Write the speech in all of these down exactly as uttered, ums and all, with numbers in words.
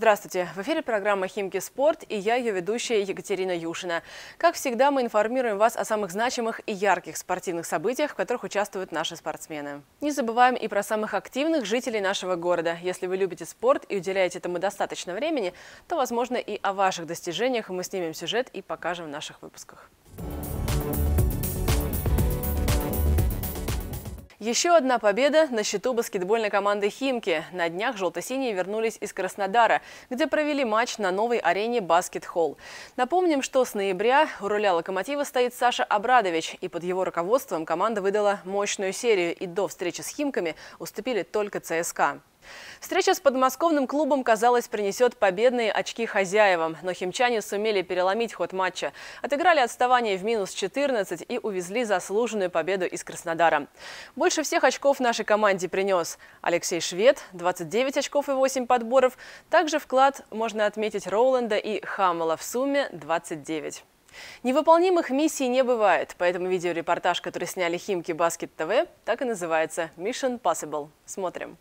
Здравствуйте! В эфире программа «Химки Спорт» и я, ее ведущая Екатерина Юшина. Как всегда, мы информируем вас о самых значимых и ярких спортивных событиях, в которых участвуют наши спортсмены. Не забываем и про самых активных жителей нашего города. Если вы любите спорт и уделяете этому достаточно времени, то, возможно, и о ваших достижениях мы снимем сюжет и покажем в наших выпусках. Еще одна победа на счету баскетбольной команды «Химки». На днях желто-синие вернулись из Краснодара, где провели матч на новой арене «Баскет-холл». Напомним, что с ноября у руля «Локомотива» стоит Саша Абрадович, и под его руководством команда выдала мощную серию, и до встречи с «Химками» уступили только ЦСКА. Встреча с подмосковным клубом, казалось, принесет победные очки хозяевам, но химчане сумели переломить ход матча. Отыграли отставание в минус четырнадцать и увезли заслуженную победу из Краснодара. Больше всех очков нашей команде принес Алексей Швед, двадцать девять очков и восемь подборов. Также вклад можно отметить Роуленда и Хаммела в сумме двадцать девять. Невыполнимых миссий не бывает, поэтому видеорепортаж, который сняли «Химки Баскет ТВ», так и называется «Mission Possible». Смотрим.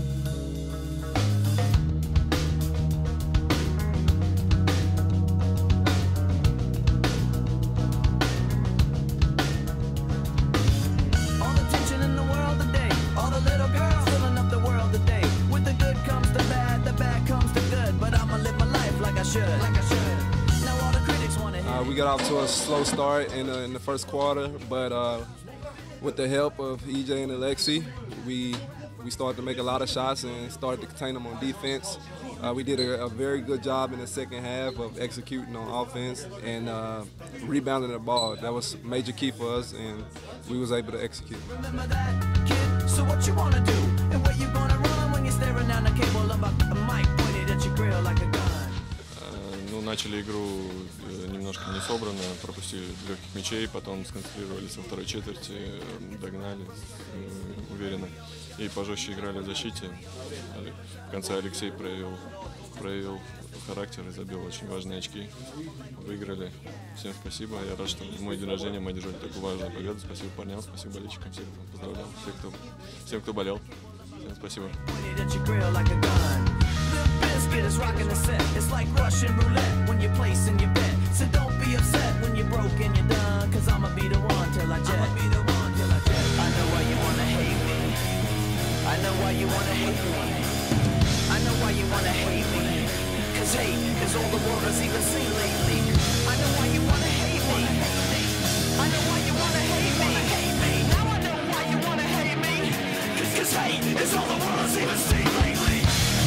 Uh, we got off to a slow start in, uh, in the first quarter, but uh, with the help of E J and Alexi, we we started to make a lot of shots and started to contain them on defense. Uh, we did a, a very good job in the second half of executing on offense and uh, rebounding the ball. That was a major key for us, and we was able to execute. Remember that, kid? So what you wanna do? And where you gonna run when you're staring down the cable about a mic pointed at your grill like a gun? Ну, начали игру немножко не собрано, пропустили легких мячей, потом сконцентрировались во второй четверти, догнали уверенно и пожестче играли в защите. В конце Алексей проявил, проявил характер и забил очень важные очки. Выиграли. Всем спасибо. Я рад, что в мой день рождения мы одержали такую важную победу. Спасибо парням, спасибо болельщикам, всех, кто поздравлял, всех, кто, всем, кто болел. Всем спасибо. Biscuit is rocking the set. It's like Russian roulette when you're placing your bet. So don't be upset when you're broke and you're done. Cause I'ma be the one till I jet. I'ma be the one till I jet. I know why you wanna hate me. I know why you wanna hate me. I know why you wanna hate me. Cause hate is all the world has even seen lately. I know why you wanna hate me. I know why you wanna hate me. Now I know why you wanna hate me. Cause, cause hate is all the world has even seen lately.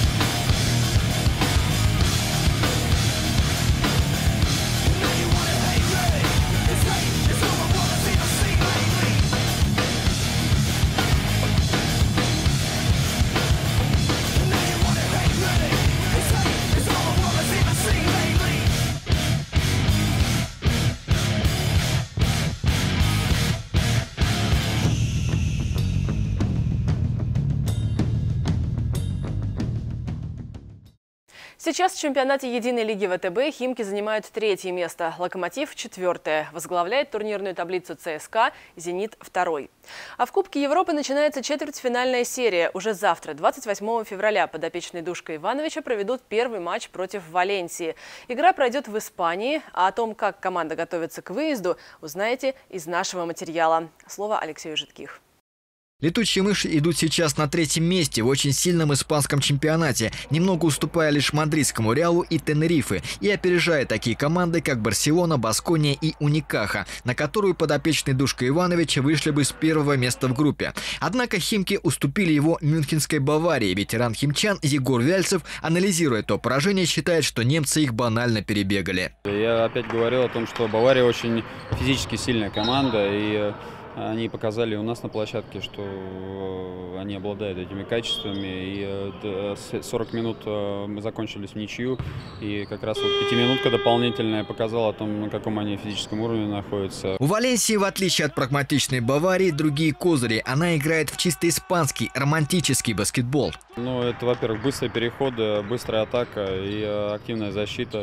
Сейчас в чемпионате единой лиги ВТБ «Химки» занимают третье место, «Локомотив» – четвертое. Возглавляет турнирную таблицу ЦСКА, «Зенит» – второй. А в Кубке Европы начинается четвертьфинальная серия. Уже завтра, двадцать восьмого февраля, подопечные Душка Ивановича проведут первый матч против Валенсии. Игра пройдет в Испании, а о том, как команда готовится к выезду, узнаете из нашего материала. Слово Алексею Жидких. Летучие мыши идут сейчас на третьем месте в очень сильном испанском чемпионате, немного уступая лишь мадридскому Реалу и Тенерифе, и опережая такие команды, как Барселона, Баскония и Уникаха, на которую подопечные Душка Ивановича вышли бы с первого места в группе. Однако «Химки» уступили его мюнхенской Баварии. Ветеран химчан Егор Вяльцев, анализируя то поражение, считает, что немцы их банально перебегали. Я опять говорил о том, что Бавария очень физически сильная команда, и они показали у нас на площадке, что они обладают этими качествами. И сорок минут мы закончились в ничью. И как раз вот пятиминутка дополнительная показала о том, на каком они физическом уровне находятся. У Валенсии, в отличие от прагматичной Баварии, другие козыри. Она играет в чисто испанский, романтический баскетбол. Ну, это, во-первых, быстрые переходы, быстрая атака и активная защита.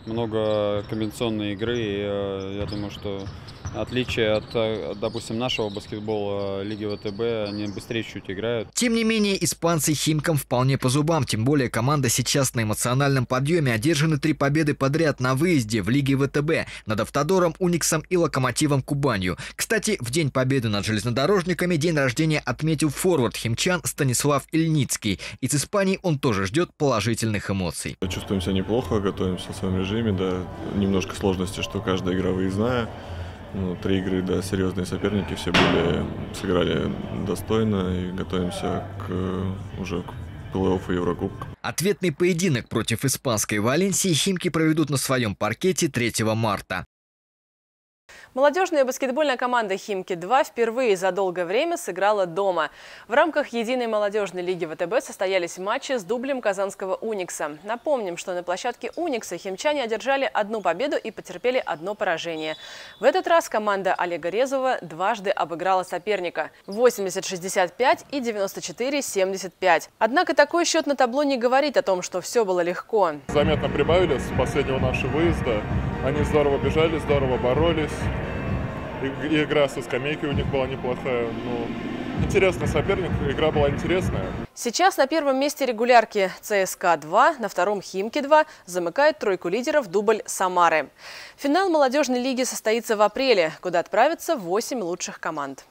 много комбинационной игры. И я думаю, что отличие от, допустим, нашего баскетбола Лиги ВТБ, они быстрее чуть играют. Тем не менее, испанцы Химкам вполне по зубам. Тем более команда сейчас на эмоциональном подъеме. Одержаны три победы подряд на выезде в Лиге ВТБ над Автодором, Униксом и Локомотивом Кубанью. Кстати, в день победы над железнодорожниками день рождения отметил форвард химчан Станислав Ильницкий. Из Испании он тоже ждет положительных эмоций. Чувствуем себя неплохо, готовимся в своем режиме. Да, немножко сложности, что каждая игра выездная. Ну, три игры, да, серьезные соперники, все были, сыграли достойно и готовимся к, уже к плей-оффу Еврокубка. Ответный поединок против испанской Валенсии химки проведут на своем паркете третьего марта. Молодежная баскетбольная команда «Химки-два» впервые за долгое время сыграла дома. В рамках единой молодежной лиги ВТБ состоялись матчи с дублем казанского «Уникса». Напомним, что на площадке «Уникса» химчане одержали одну победу и потерпели одно поражение. В этот раз команда Олега Резова дважды обыграла соперника – восемьдесят шестьдесят пять и девяносто четыре семьдесят пять. Однако такой счет на табло не говорит о том, что все было легко. Заметно прибавили с последнего нашего выезда. Они здорово бежали, здорово боролись. И игра со скамейки у них была неплохая. Ну, интересный соперник, игра была интересная. Сейчас на первом месте регулярки ЦСКА-два, на втором Химки-два замыкает тройку лидеров дубль Самары. Финал молодежной лиги состоится в апреле, куда отправятся восемь лучших команд.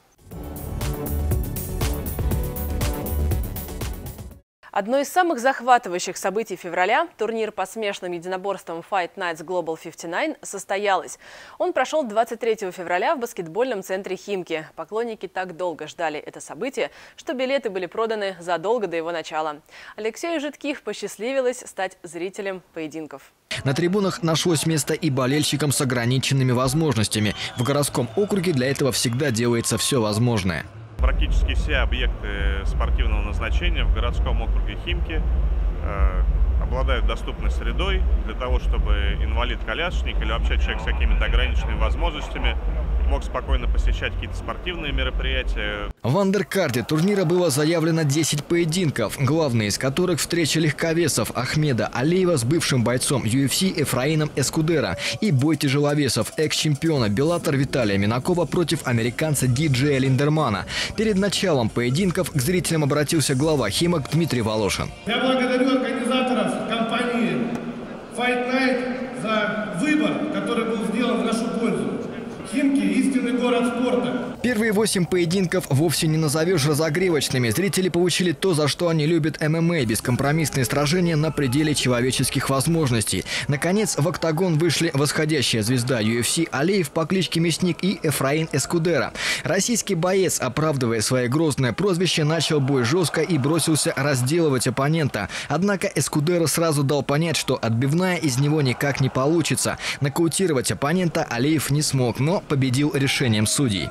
Одно из самых захватывающих событий февраля – турнир по смешанным единоборствам Fight Nights Global пятьдесят девять состоялось. Он прошел двадцать третьего февраля в баскетбольном центре Химки. Поклонники так долго ждали это событие, что билеты были проданы задолго до его начала. Алексею Житких посчастливилось стать зрителем поединков. На трибунах нашлось место и болельщикам с ограниченными возможностями. В городском округе для этого всегда делается все возможное. Практически все объекты спортивного назначения в городском округе Химки э, обладают доступной средой для того, чтобы инвалид-колясочник или вообще человек с какими-то ограниченными возможностями мог спокойно посещать какие-то спортивные мероприятия. В андеркарде турнира было заявлено десять поединков, главные из которых встреча легковесов Ахмеда Алиева с бывшим бойцом ю эф си Эфраином Эскудера и бой тяжеловесов экс-чемпиона Беллатор Виталия Минакова против американца Диджея Линдермана. Перед началом поединков к зрителям обратился глава Химок Дмитрий Волошин. Я благодарю организаторов компании Fight Night за выбор, который был сделан в нашу пользу. Химки – истинный город спорта. Первые восемь поединков вовсе не назовешь разогревочными. Зрители получили то, за что они любят эм эм а – бескомпромиссные сражения на пределе человеческих возможностей. Наконец, в октагон вышли восходящая звезда ю эф си Алиев по кличке Мясник и Эфраин Эскудера. Российский боец, оправдывая свое грозное прозвище, начал бой жестко и бросился разделывать оппонента. Однако Эскудера сразу дал понять, что отбивная из него никак не получится. Нокаутировать оппонента Алиев не смог, но победил решением судей.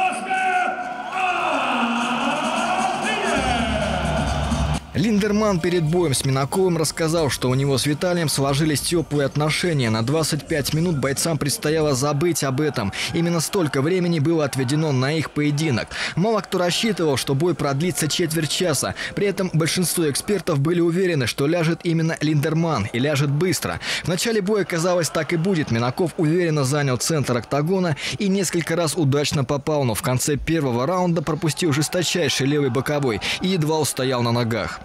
Линдерман перед боем с Минаковым рассказал, что у него с Виталием сложились теплые отношения. На двадцать пять минут бойцам предстояло забыть об этом. Именно столько времени было отведено на их поединок. Мало кто рассчитывал, что бой продлится четверть часа. При этом большинство экспертов были уверены, что ляжет именно Линдерман и ляжет быстро. В начале боя, казалось, так и будет. Минаков уверенно занял центр октагона и несколько раз удачно попал, но в конце первого раунда пропустил жесточайший левый боковой и едва устоял на ногах.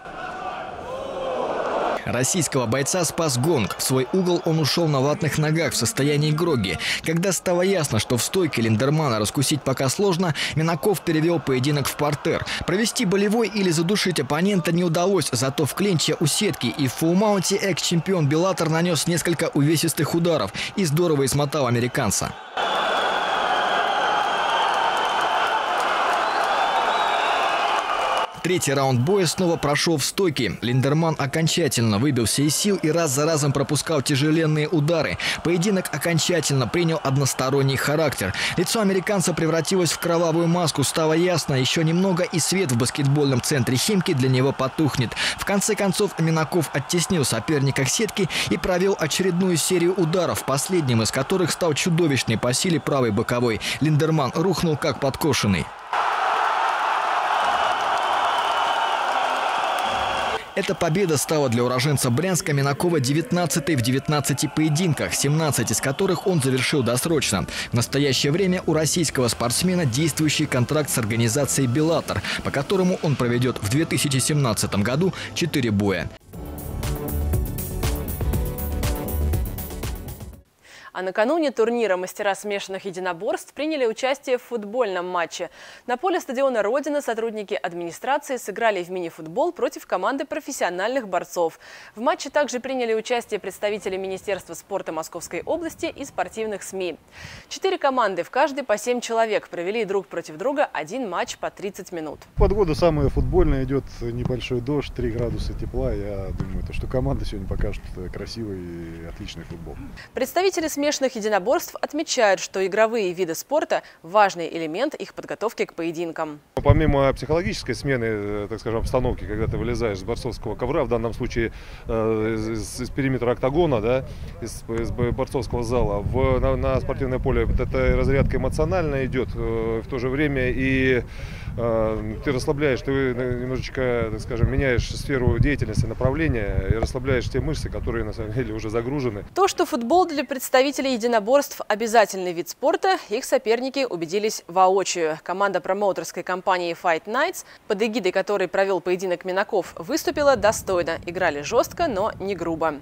Российского бойца спас гонг. В свой угол он ушел на ватных ногах в состоянии грогги. Когда стало ясно, что в стойке Линдермана раскусить пока сложно, Минаков перевел поединок в партер. Провести болевой или задушить оппонента не удалось, зато в клинче у сетки и в фуллмаунте экс-чемпион Беллатор нанес несколько увесистых ударов и здорово измотал американца. Третий раунд боя снова прошел в стойке. Линдерман окончательно выбился из сил и раз за разом пропускал тяжеленные удары. Поединок окончательно принял односторонний характер. Лицо американца превратилось в кровавую маску. Стало ясно, еще немного и свет в баскетбольном центре Химки для него потухнет. В конце концов Минаков оттеснил соперника к сетке и провел очередную серию ударов, последним из которых стал чудовищный по силе правый боковой. Линдерман рухнул как подкошенный. Эта победа стала для уроженца Брянска Минакова девятнадцатой в девятнадцати поединках, семнадцать из которых он завершил досрочно. В настоящее время у российского спортсмена действующий контракт с организацией «Беллатор», по которому он проведет в две тысячи семнадцатом году четыре боя. А накануне турнира мастера смешанных единоборств приняли участие в футбольном матче. На поле стадиона «Родина» сотрудники администрации сыграли в мини-футбол против команды профессиональных борцов. В матче также приняли участие представители Министерства спорта Московской области и спортивных СМИ. Четыре команды, в каждой по семь человек, провели друг против друга один матч по тридцать минут. Погода самая футбольная, идет небольшой дождь, три градуса тепла. Я думаю, что команда сегодня покажет красивый и отличный футбол. Представители смешанных единоборств отмечают, что игровые виды спорта – важный элемент их подготовки к поединкам. Помимо психологической смены, так скажем, обстановки, когда ты вылезаешь с борцовского ковра, в данном случае э, из, из периметра октагона, да, из, из борцовского зала, в, на, на спортивное поле, эта разрядка эмоционально идет, э, в то же время и э, ты расслабляешь, ты немножечко, так скажем, меняешь сферу деятельности, направления и расслабляешь те мышцы, которые на самом деле уже загружены. То, что футбол для представителей единоборств – обязательный вид спорта, их соперники убедились воочию. Команда промоутерской компании Fight Nights, под эгидой которой провел поединок Минаков, выступила достойно. Играли жестко, но не грубо.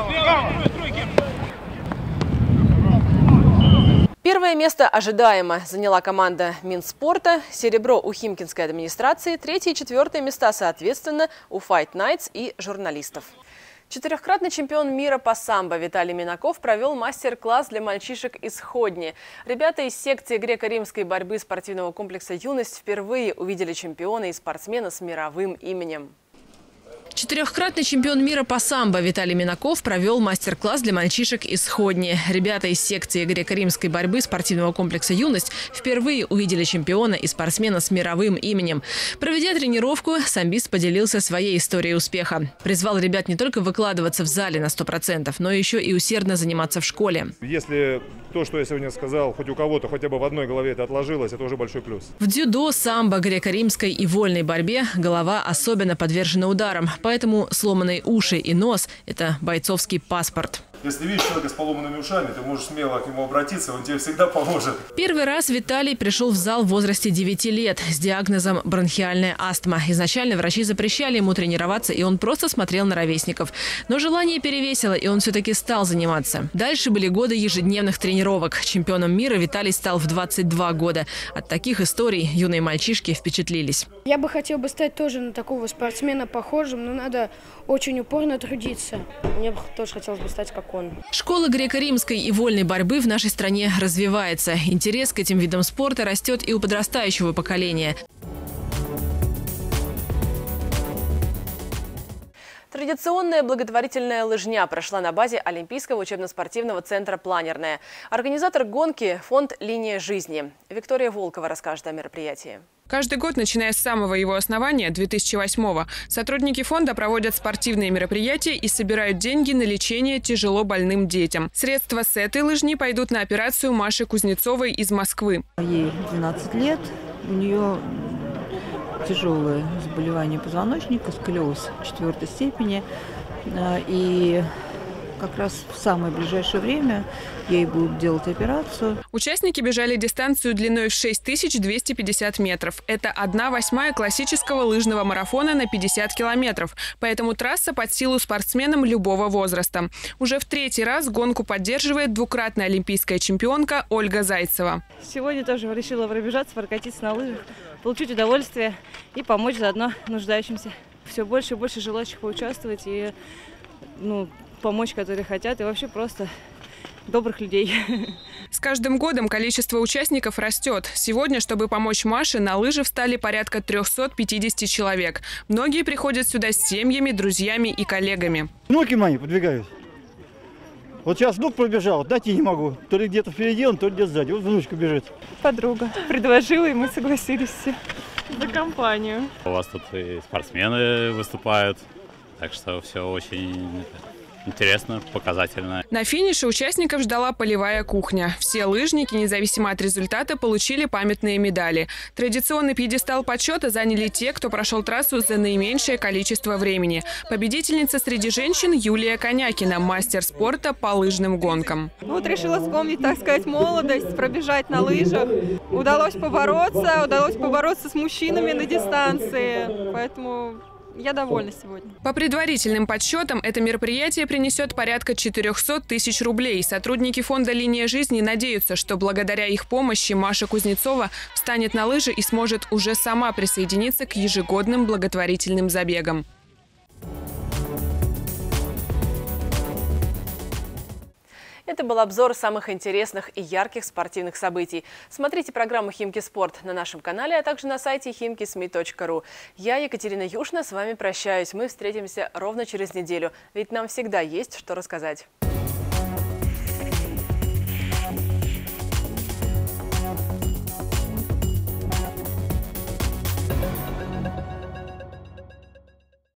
Первое место ожидаемо заняла команда Минспорта, серебро у Химкинской администрации, третье и четвертое места, соответственно, у Fight Nights и журналистов. Четырехкратный чемпион мира по самбо Виталий Минаков провел мастер-класс для мальчишек из Сходни. Ребята из секции греко-римской борьбы спортивного комплекса «Юность» впервые увидели чемпиона и спортсмена с мировым именем. Четырехкратный чемпион мира по самбо Виталий Минаков провел мастер-класс для мальчишек из Сходни. Ребята из секции греко-римской борьбы спортивного комплекса «Юность» впервые увидели чемпиона и спортсмена с мировым именем. Проведя тренировку, самбист поделился своей историей успеха. Призвал ребят не только выкладываться в зале на сто процентов, но еще и усердно заниматься в школе. Если то, что я сегодня сказал, хоть у кого-то хотя бы в одной голове это отложилось, это уже большой плюс. В дзюдо, самбо, греко-римской и вольной борьбе голова особенно подвержена ударам. Поэтому сломанные уши и нос – это бойцовский паспорт. Если видишь человека с поломанными ушами, ты можешь смело к нему обратиться, он тебе всегда поможет. Первый раз Виталий пришел в зал в возрасте девяти лет с диагнозом бронхиальная астма. Изначально врачи запрещали ему тренироваться, и он просто смотрел на ровесников. Но желание перевесило, и он все-таки стал заниматься. Дальше были годы ежедневных тренировок. Чемпионом мира Виталий стал в двадцать два года. От таких историй юные мальчишки впечатлились. Я бы хотел бы стать тоже на такого спортсмена похожим, но надо очень упорно трудиться. Мне бы тоже хотелось бы стать как он. Школа греко-римской и вольной борьбы в нашей стране развивается. Интерес к этим видам спорта растет и у подрастающего поколения. Традиционная благотворительная лыжня прошла на базе Олимпийского учебно-спортивного центра «Планерная». Организатор гонки – фонд «Линия жизни». Виктория Волкова расскажет о мероприятии. Каждый год, начиная с самого его основания, две тысячи восьмого, сотрудники фонда проводят спортивные мероприятия и собирают деньги на лечение тяжело больным детям. Средства с этой лыжни пойдут на операцию Маши Кузнецовой из Москвы. Ей двенадцать лет, у нее тяжелое заболевание позвоночника, сколиоз четвертой степени. И как раз в самое ближайшее время ей будут делать операцию. Участники бежали дистанцию длиной в шесть тысяч двести пятьдесят метров. Это одна восьмая классического лыжного марафона на пятьдесят километров. Поэтому трасса под силу спортсменам любого возраста. Уже в третий раз гонку поддерживает двукратная олимпийская чемпионка Ольга Зайцева. Сегодня тоже решила пробежаться, прокатиться на лыжах, получить удовольствие и помочь заодно нуждающимся. Все больше и больше желающих поучаствовать и ну, помочь, которые хотят, и вообще просто добрых людей. С каждым годом количество участников растет. Сегодня, чтобы помочь Маше, на лыжи встали порядка трёхсот пятидесяти человек. Многие приходят сюда с семьями, друзьями и коллегами. Внуки мои подвигают. Вот сейчас внук пробежал, дать я не могу. То ли где-то впереди он, то ли где-то сзади. Вот внучка бежит. Подруга предложила, и мы согласились все за компанию. У вас тут и спортсмены выступают, так что все очень интересно, показательно. На финише участников ждала полевая кухня. Все лыжники, независимо от результата, получили памятные медали. Традиционный пьедестал почета заняли те, кто прошел трассу за наименьшее количество времени. Победительница среди женщин Юлия Конякина, мастер спорта по лыжным гонкам. Вот решила вспомнить, так сказать, молодость, пробежать на лыжах. Удалось побороться, удалось побороться с мужчинами на дистанции, поэтому я довольна сегодня. По предварительным подсчетам, это мероприятие принесет порядка четырёхсот тысяч рублей. Сотрудники фонда «Линия жизни» надеются, что благодаря их помощи Маша Кузнецова встанет на лыжи и сможет уже сама присоединиться к ежегодным благотворительным забегам. Это был обзор самых интересных и ярких спортивных событий. Смотрите программу «Химки Спорт» на нашем канале, а также на сайте химки эс эм и точка ру. Я, Екатерина Юшна, с вами прощаюсь. Мы встретимся ровно через неделю, ведь нам всегда есть что рассказать.